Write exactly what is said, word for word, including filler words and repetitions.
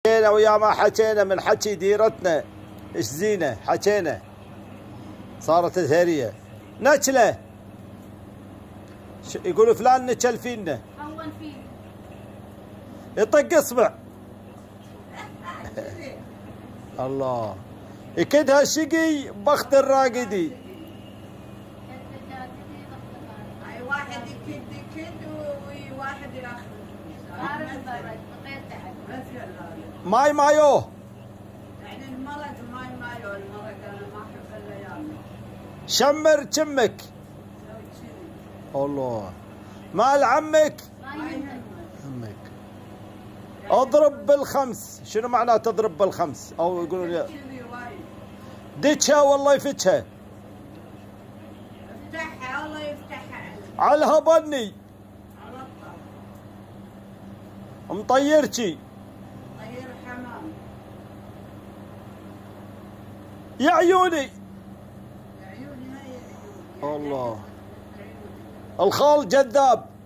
حكينا ويا ما حكينا من حكي ديرتنا ايش زينه حكينا صارت الهريه نكله يقولوا فلان نكل فينا هون فينا يطق اصبع الله يكدها الشقي بخت الراقدي اي واحد يكد يكد وواحد ياخذ ماي مايوه يعني المرض ماي مايو المرض انا ما احب الليالي شمر كمك الله مال عمك عمك اضرب بالخمس شنو معناه تضرب بالخمس او يقولوا لي دتشها والله يفتشها افتحها الله يفتحها على الهبني على الطب مطيرتي طير حمام يا عيوني يا عيوني هاي عيوني الله الخال جذاب